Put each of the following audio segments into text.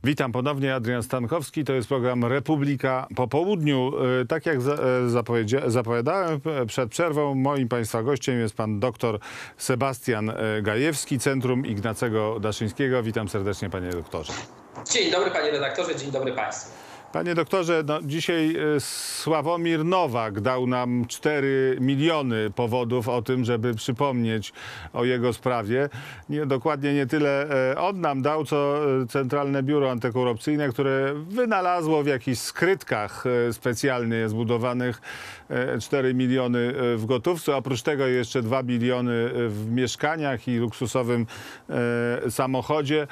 Witam ponownie, Adrian Stankowski. To jest program Republika po południu. Tak jak zapowiadałem przed przerwą, moim Państwa gościem jest pan dr Sebastian Gajewski, Centrum Ignacego Daszyńskiego. Witam serdecznie, panie doktorze. Dzień dobry, panie redaktorze, dzień dobry państwu. Panie doktorze, dzisiaj Sławomir Nowak dał nam 4 miliony powodów o tym, żeby przypomnieć o jego sprawie. Dokładnie nie tyle on nam dał, co Centralne Biuro Antykorupcyjne, które wynalazło w jakichś skrytkach specjalnie zbudowanych 4 miliony w gotówce. Oprócz tego jeszcze 2 miliony w mieszkaniach i luksusowym samochodzie.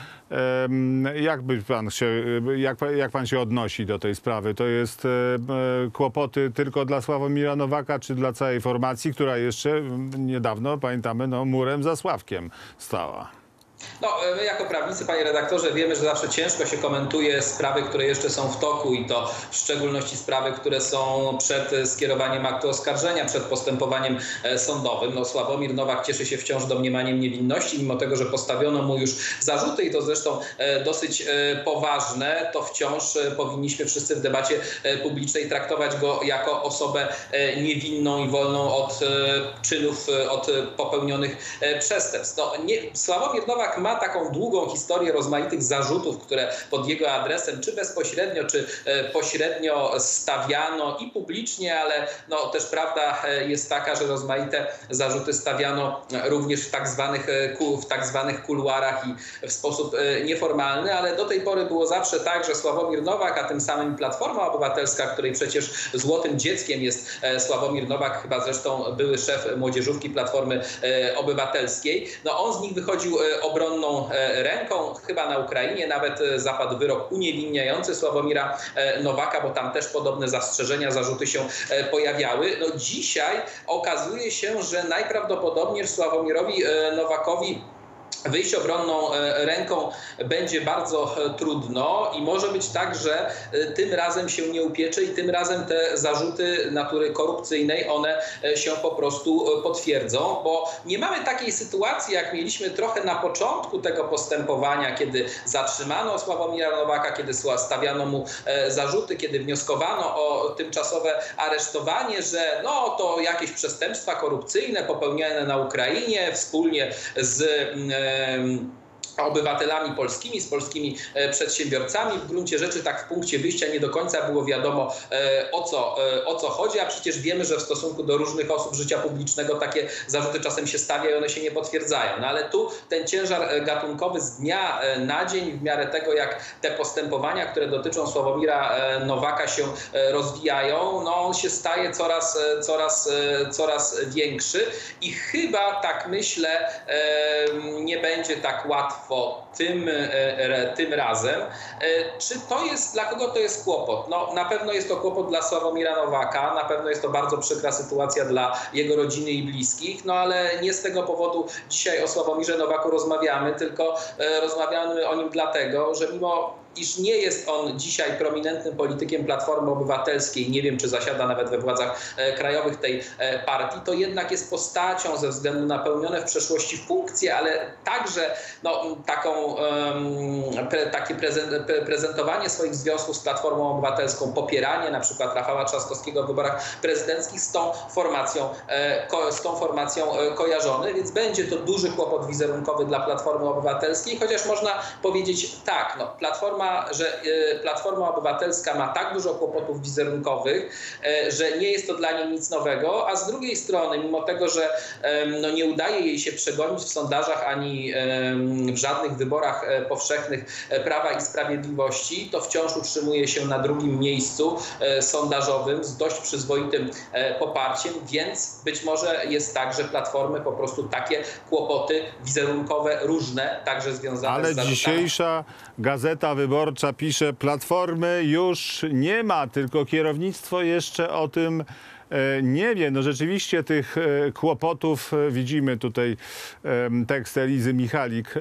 Jak pan się odnosi do tej sprawy? To jest kłopoty tylko dla Sławomira Nowaka, czy dla całej formacji, która jeszcze niedawno, pamiętamy, murem za Sławkiem stała? No, my jako prawnicy, panie redaktorze, wiemy, że zawsze ciężko się komentuje sprawy, które jeszcze są w toku i to w szczególności sprawy, które są przed skierowaniem aktu oskarżenia, przed postępowaniem sądowym. No, Sławomir Nowak cieszy się wciąż domniemaniem niewinności, mimo tego, że postawiono mu już zarzuty i to zresztą dosyć poważne, to wciąż powinniśmy wszyscy w debacie publicznej traktować go jako osobę niewinną i wolną od czynów, od popełnionych przestępstw. No, Sławomir Nowak ma taką długą historię rozmaitych zarzutów, które pod jego adresem czy bezpośrednio, czy pośrednio stawiano i publicznie, ale no, też prawda jest taka, że rozmaite zarzuty stawiano również w tak zwanych kuluarach i w sposób nieformalny, ale do tej pory było zawsze tak, że Sławomir Nowak, a tym samym Platforma Obywatelska, której przecież złotym dzieckiem jest Sławomir Nowak, chyba zresztą były szef młodzieżówki Platformy Obywatelskiej, no on z nich wychodził obronną ręką. Chyba na Ukrainie nawet zapadł wyrok uniewinniający Sławomira Nowaka, bo tam też podobne zastrzeżenia, zarzuty się pojawiały. No dzisiaj okazuje się, że najprawdopodobniej Sławomirowi Nowakowi wyjść obronną ręką będzie bardzo trudno i może być tak, że tym razem się nie upiecze i tym razem te zarzuty natury korupcyjnej, one się po prostu potwierdzą, bo nie mamy takiej sytuacji, jak mieliśmy trochę na początku tego postępowania, kiedy zatrzymano Sławomira Nowaka, kiedy stawiano mu zarzuty, kiedy wnioskowano o tymczasowe aresztowanie, że no to jakieś przestępstwa korupcyjne popełniane na Ukrainie wspólnie z obywatelami polskimi, z polskimi przedsiębiorcami. W gruncie rzeczy tak w punkcie wyjścia nie do końca było wiadomo o co chodzi, a przecież wiemy, że w stosunku do różnych osób życia publicznego takie zarzuty czasem się stawia i one się nie potwierdzają. No ale tu ten ciężar gatunkowy z dnia na dzień w miarę tego, jak te postępowania, które dotyczą Sławomira Nowaka się rozwijają, no on się staje coraz większy i chyba, tak myślę, nie będzie tak łatwo tym razem. Czy to jest, dla kogo to jest kłopot? No, na pewno jest to kłopot dla Sławomira Nowaka, na pewno jest to bardzo przykra sytuacja dla jego rodziny i bliskich, no ale nie z tego powodu dzisiaj o Sławomirze Nowaku rozmawiamy, tylko rozmawiamy o nim dlatego, że mimo iż nie jest on dzisiaj prominentnym politykiem Platformy Obywatelskiej, nie wiem, czy zasiada nawet we władzach krajowych tej partii, to jednak jest postacią ze względu na pełnione w przeszłości funkcje, ale także no, takie prezentowanie swoich związków z Platformą Obywatelską, popieranie na przykład Rafała Trzaskowskiego w wyborach prezydenckich z tą formacją kojarzony, więc będzie to duży kłopot wizerunkowy dla Platformy Obywatelskiej, chociaż można powiedzieć tak, no, Platforma Obywatelska ma tak dużo kłopotów wizerunkowych, że nie jest to dla niej nic nowego, a z drugiej strony, mimo tego, że no, nie udaje jej się przegonić w sondażach ani w żadnych wyborach powszechnych Prawa i Sprawiedliwości, to wciąż utrzymuje się na drugim miejscu sondażowym z dość przyzwoitym poparciem, więc być może jest tak, że Platformy po prostu takie kłopoty wizerunkowe różne, także związane z zarzutami. Ale dzisiejsza Gazeta Wyborcza pisze, Platformy już nie ma, tylko kierownictwo jeszcze o tym nie wiem, no rzeczywiście tych kłopotów widzimy tutaj tekst Elizy Michalik.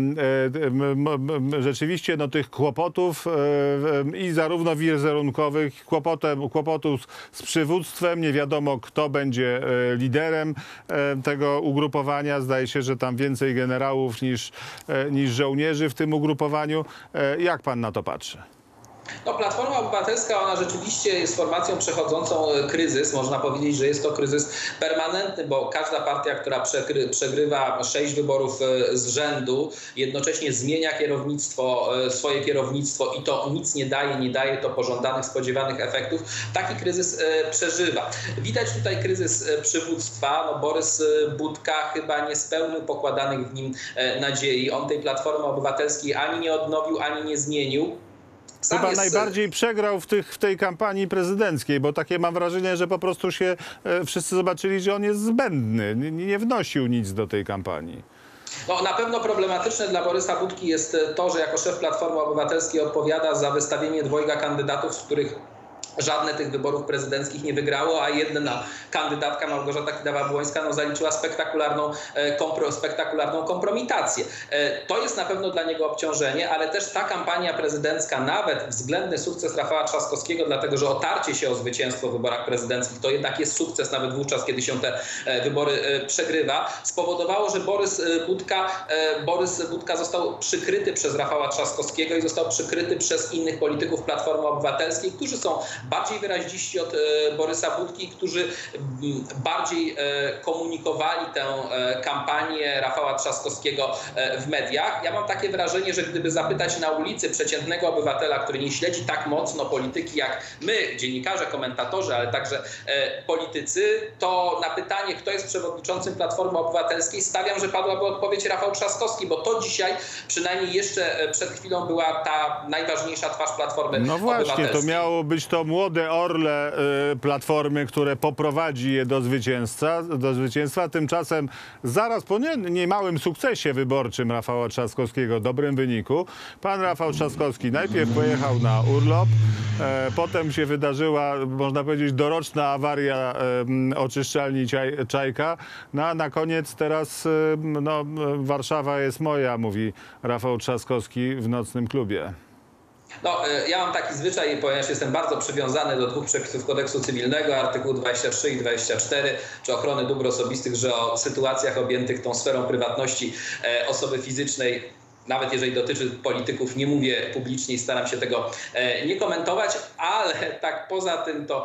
Rzeczywiście no, tych kłopotów i zarówno wizerunkowych, kłopotów z przywództwem, nie wiadomo kto będzie liderem tego ugrupowania. Zdaje się, że tam więcej generałów niż żołnierzy w tym ugrupowaniu. Jak pan na to patrzy? No, Platforma Obywatelska, ona rzeczywiście jest formacją przechodzącą kryzys. Można powiedzieć, że jest to kryzys permanentny, bo każda partia, która przegrywa 6 wyborów z rzędu, jednocześnie zmienia swoje kierownictwo i to nic nie daje to pożądanych, spodziewanych efektów, taki kryzys przeżywa. Widać tutaj kryzys przywództwa. No, Borys Budka chyba nie spełnił pokładanych w nim nadziei. On tej Platformy Obywatelskiej ani nie odnowił, ani nie zmienił. Chyba najbardziej przegrał w tej kampanii prezydenckiej, bo takie mam wrażenie, że po prostu się wszyscy zobaczyli, że on jest zbędny, nie wnosił nic do tej kampanii. No, na pewno problematyczne dla Borysa Budki jest to, że jako szef Platformy Obywatelskiej odpowiada za wystawienie dwojga kandydatów, z których żadne tych wyborów prezydenckich nie wygrało, a jedna kandydatka, Małgorzata Kidawa-Błońska, zaliczyła spektakularną kompromitację. To jest na pewno dla niego obciążenie, ale też ta kampania prezydencka, nawet względny sukces Rafała Trzaskowskiego, dlatego że otarcie się o zwycięstwo w wyborach prezydenckich to jednak jest sukces nawet wówczas, kiedy się te wybory przegrywa, spowodowało, że Borys Budka został przykryty przez Rafała Trzaskowskiego i został przykryty przez innych polityków Platformy Obywatelskiej, którzy są bardziej wyraziści od Borysa Budki, którzy bardziej komunikowali tę kampanię Rafała Trzaskowskiego w mediach. Ja mam takie wrażenie, że gdyby zapytać na ulicy przeciętnego obywatela, który nie śledzi tak mocno polityki jak my, dziennikarze, komentatorzy, ale także politycy, to na pytanie, kto jest przewodniczącym Platformy Obywatelskiej, stawiam, że padłaby odpowiedź Rafał Trzaskowski, bo to dzisiaj, przynajmniej jeszcze przed chwilą, była ta najważniejsza twarz Platformy Obywatelskiej. No właśnie, to miało być to młode orle Platformy, które poprowadzi je do zwycięstwa. Tymczasem zaraz po niemałym sukcesie wyborczym Rafała Trzaskowskiego, dobrym wyniku, pan Rafał Trzaskowski najpierw pojechał na urlop, potem się wydarzyła, można powiedzieć, doroczna awaria oczyszczalni Czajka, no a na koniec teraz no, Warszawa jest moja, mówi Rafał Trzaskowski w nocnym klubie. No, ja mam taki zwyczaj, ponieważ jestem bardzo przywiązany do dwóch przepisów kodeksu cywilnego, artykuł 23 i 24, czy ochrony dóbr osobistych, że o sytuacjach objętych tą sferą prywatności osoby fizycznej, nawet jeżeli dotyczy polityków, nie mówię publicznie i staram się tego nie komentować, ale tak poza tym to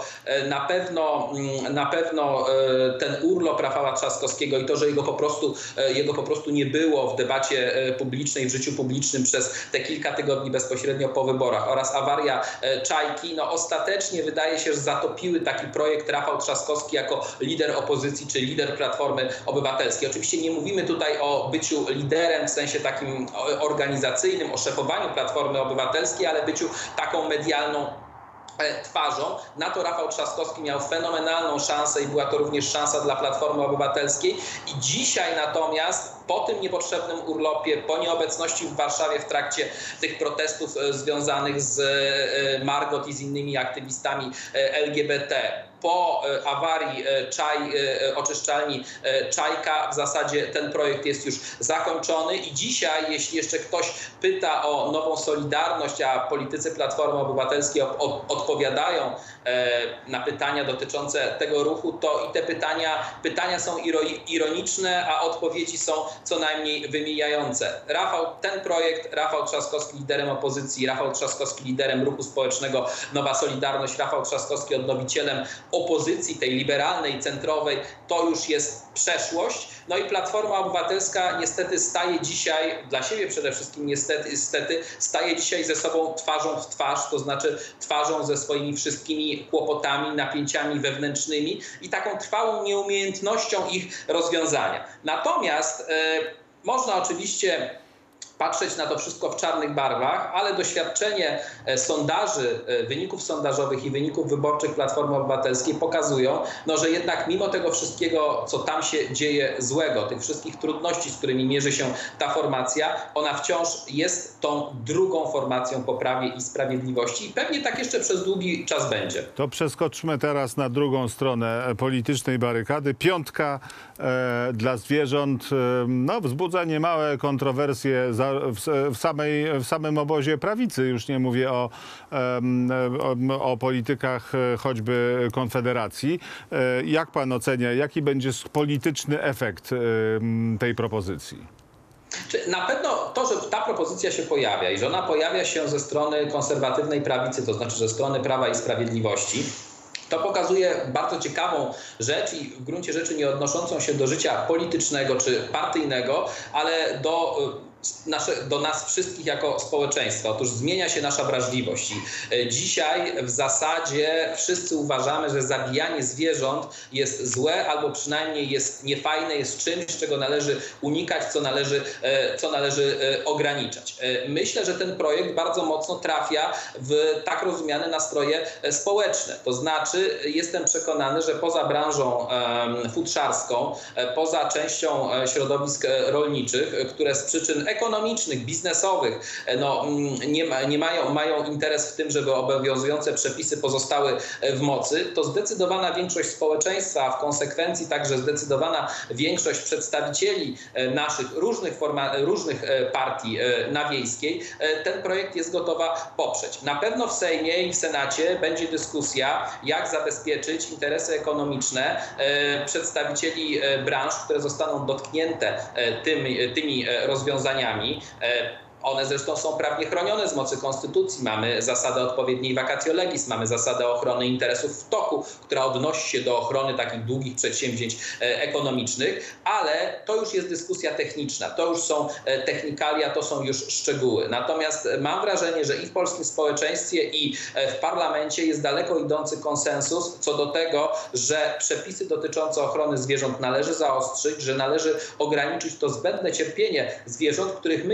na pewno ten urlop Rafała Trzaskowskiego i to, że jego po prostu nie było w debacie publicznej, w życiu publicznym przez te kilka tygodni bezpośrednio po wyborach oraz awaria Czajki, no ostatecznie wydaje się, że zatopiły taki projekt Rafał Trzaskowski jako lider opozycji czy lider Platformy Obywatelskiej. Oczywiście nie mówimy tutaj o byciu liderem w sensie takim organizacyjnym, o szefowaniu Platformy Obywatelskiej, ale byciu taką medialną twarzą. Na to Rafał Trzaskowski miał fenomenalną szansę i była to również szansa dla Platformy Obywatelskiej. I dzisiaj natomiast po tym niepotrzebnym urlopie, po nieobecności w Warszawie w trakcie tych protestów związanych z Margot i z innymi aktywistami LGBT, po awarii oczyszczalni Czajka w zasadzie ten projekt jest już zakończony i dzisiaj, jeśli jeszcze ktoś pyta o nową Solidarność, a politycy Platformy Obywatelskiej odpowiadają na pytania dotyczące tego ruchu, to i te pytania są ironiczne, a odpowiedzi są co najmniej wymijające. Ten projekt, Rafał Trzaskowski liderem opozycji, Rafał Trzaskowski liderem ruchu społecznego Nowa Solidarność, Rafał Trzaskowski odnowicielem opozycji, tej liberalnej, centrowej, to już jest przeszłość. No i Platforma Obywatelska niestety staje dzisiaj, dla siebie przede wszystkim niestety, staje dzisiaj ze sobą twarzą w twarz, to znaczy twarzą ze swoimi wszystkimi kłopotami, napięciami wewnętrznymi i taką trwałą nieumiejętnością ich rozwiązania. Natomiast można oczywiście patrzeć na to wszystko w czarnych barwach, ale doświadczenie sondaży, wyników sondażowych i wyników wyborczych Platformy Obywatelskiej pokazują, no, że jednak mimo tego wszystkiego, co tam się dzieje złego, tych wszystkich trudności, z którymi mierzy się ta formacja, ona wciąż jest tą drugą formacją po Prawie i Sprawiedliwości i pewnie tak jeszcze przez długi czas będzie. To przeskoczmy teraz na drugą stronę politycznej barykady. Piątka dla zwierząt no, wzbudza niemałe kontrowersje w samym obozie prawicy. Już nie mówię o politykach choćby Konfederacji. Jak pan ocenia, jaki będzie polityczny efekt tej propozycji? Na pewno to, że ta propozycja się pojawia i że ona pojawia się ze strony konserwatywnej prawicy, to znaczy ze strony Prawa i Sprawiedliwości, to pokazuje bardzo ciekawą rzecz i w gruncie rzeczy nie odnoszącą się do życia politycznego czy partyjnego, ale do nas wszystkich jako społeczeństwa. Otóż zmienia się nasza wrażliwość. I dzisiaj w zasadzie wszyscy uważamy, że zabijanie zwierząt jest złe albo przynajmniej jest niefajne, jest czymś, czego należy unikać, co należy ograniczać. Myślę, że ten projekt bardzo mocno trafia w tak rozumiane nastroje społeczne. To znaczy jestem przekonany, że poza branżą futrzarską, poza częścią środowisk rolniczych, które z przyczyn ekonomicznych, biznesowych mają interes w tym, żeby obowiązujące przepisy pozostały w mocy, to zdecydowana większość społeczeństwa, a w konsekwencji także zdecydowana większość przedstawicieli naszych różnych partii na Wiejskiej ten projekt jest gotowa poprzeć. Na pewno w Sejmie i w Senacie będzie dyskusja, jak zabezpieczyć interesy ekonomiczne przedstawicieli branż, które zostaną dotknięte tymi rozwiązaniami. One zresztą są prawnie chronione z mocy konstytucji. Mamy zasadę odpowiedniej vacatio legis, mamy zasadę ochrony interesów w toku, która odnosi się do ochrony takich długich przedsięwzięć ekonomicznych, ale to już jest dyskusja techniczna, to już są technikalia, to są już szczegóły. Natomiast mam wrażenie, że i w polskim społeczeństwie, i w parlamencie jest daleko idący konsensus co do tego, że przepisy dotyczące ochrony zwierząt należy zaostrzyć, że należy ograniczyć to zbędne cierpienie zwierząt,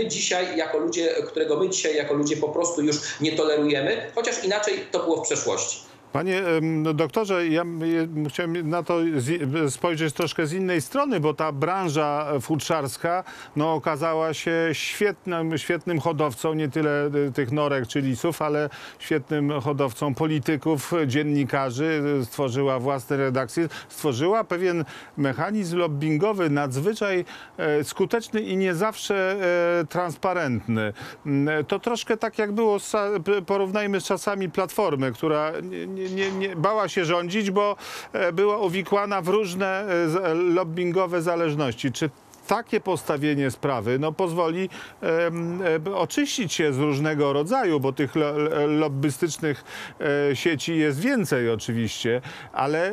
którego my dzisiaj jako ludzie po prostu już nie tolerujemy, chociaż inaczej to było w przeszłości. Panie doktorze, ja chciałem na to spojrzeć troszkę z innej strony, bo ta branża futrzarska okazała się świetnym hodowcą nie tyle tych norek czy lisów, ale świetnym hodowcą polityków, dziennikarzy. Stworzyła własne redakcje, stworzyła pewien mechanizm lobbingowy nadzwyczaj skuteczny i nie zawsze transparentny. To troszkę tak jak było, porównajmy z czasami Platformy, która nie bała się rządzić, bo była uwikłana w różne lobbingowe zależności. Czy takie postawienie sprawy pozwoli oczyścić się z różnego rodzaju, bo tych lobbystycznych sieci jest więcej oczywiście, ale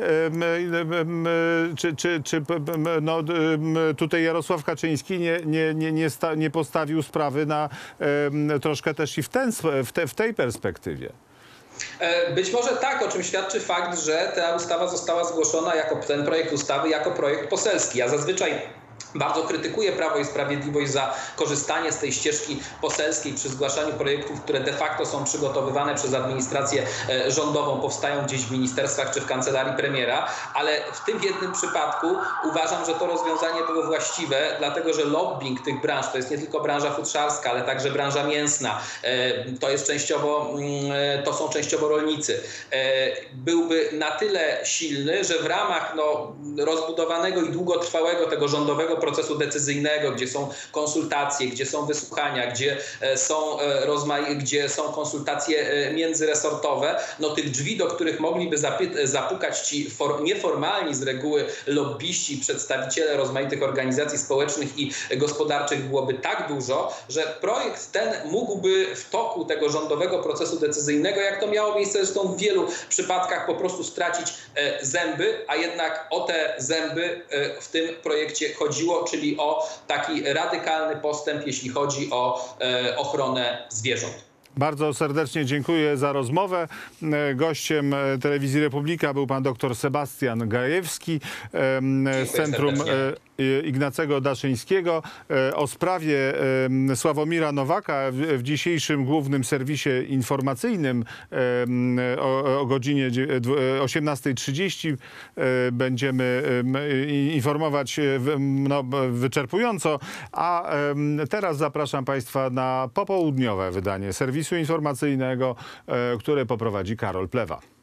czy tutaj Jarosław Kaczyński nie postawił sprawy na troszkę też i w tej perspektywie? Być może tak, o czym świadczy fakt, że ta ustawa została zgłoszona ten projekt ustawy jako projekt poselski. Ja zazwyczaj bardzo krytykuję Prawo i Sprawiedliwość za korzystanie z tej ścieżki poselskiej przy zgłaszaniu projektów, które de facto są przygotowywane przez administrację rządową, powstają gdzieś w ministerstwach czy w kancelarii premiera, ale w tym jednym przypadku uważam, że to rozwiązanie było właściwe, dlatego że lobbying tych branż, to jest nie tylko branża futrzarska, ale także branża mięsna, to są częściowo rolnicy, byłby na tyle silny, że w ramach rozbudowanego i długotrwałego tego rządowego procesu decyzyjnego, gdzie są konsultacje, gdzie są wysłuchania, gdzie są konsultacje międzyresortowe, tych drzwi, do których mogliby zapukać ci nieformalni z reguły lobbyści, przedstawiciele rozmaitych organizacji społecznych i gospodarczych byłoby tak dużo, że projekt ten mógłby w toku tego rządowego procesu decyzyjnego, jak to miało miejsce zresztą w wielu przypadkach, po prostu stracić zęby, a jednak o te zęby w tym projekcie chodziło, czyli o taki radykalny postęp, jeśli chodzi o ochronę zwierząt. Bardzo serdecznie dziękuję za rozmowę. Gościem Telewizji Republika był pan dr Sebastian Gajewski z Centrum Ignacego Daszyńskiego. O sprawie Sławomira Nowaka w dzisiejszym głównym serwisie informacyjnym o godzinie 18:30 będziemy informować wyczerpująco, a teraz zapraszam Państwa na popołudniowe wydanie serwisu informacyjnego, które poprowadzi Karol Plewa.